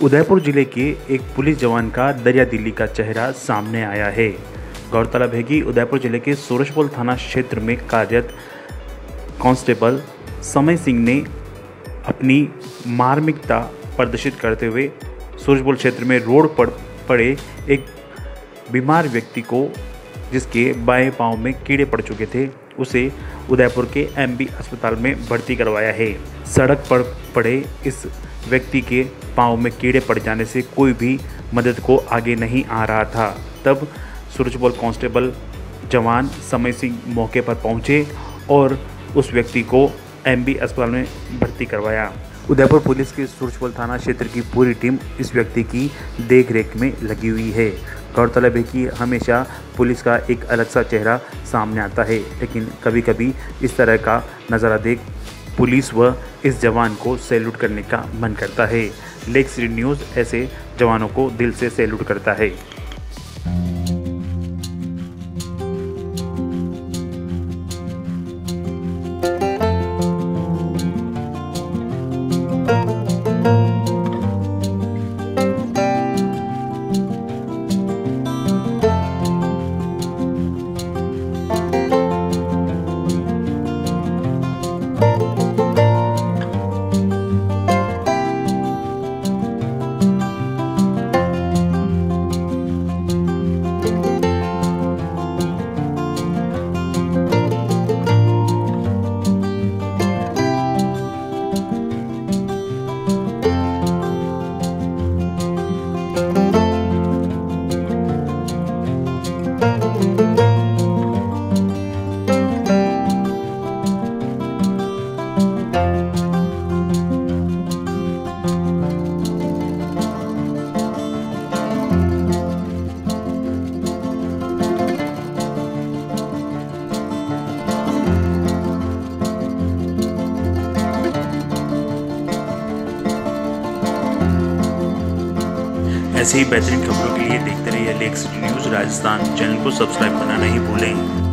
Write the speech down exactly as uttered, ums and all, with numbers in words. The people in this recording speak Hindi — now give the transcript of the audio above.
उदयपुर जिले के एक पुलिस जवान का दरियादिली का चेहरा सामने आया है। गौरतलब है कि उदयपुर जिले के सूरजपोल थाना क्षेत्र में कार्यरत कांस्टेबल समय सिंह ने अपनी मार्मिकता प्रदर्शित करते हुए सूरजपोल क्षेत्र में रोड पर पड़े एक बीमार व्यक्ति को, जिसके बाएं पांव में कीड़े पड़ चुके थे, उसे उदयपुर के एमबी अस्पताल में भर्ती करवाया है। सड़क पर पड़े इस व्यक्ति के पांव में कीड़े पड़ जाने से कोई भी मदद को आगे नहीं आ रहा था। तब सूरजपोल कांस्टेबल जवान समय सिंह मौके पर पहुंचे और उस व्यक्ति को एमबी अस्पताल में भर्ती करवाया। उदयपुर पुलिस के सूरजपोल थाना क्षेत्र की पूरी टीम इस व्यक्ति की देखरेख में लगी हुई है। गौरतलब है कि हमेशा पुलिस का एक अलग सा चेहरा सामने आता है, लेकिन कभी कभी इस तरह का नज़ारा देख पुलिस व इस जवान को सैल्यूट करने का मन करता है। लेक सिटी न्यूज़ ऐसे जवानों को दिल से सैल्यूट करता है। ऐसे ही बेहतरीन खबरों के लिए देखते रहिए Lake City News Rajasthan. Channel को सब्सक्राइब करना नहीं भूलें।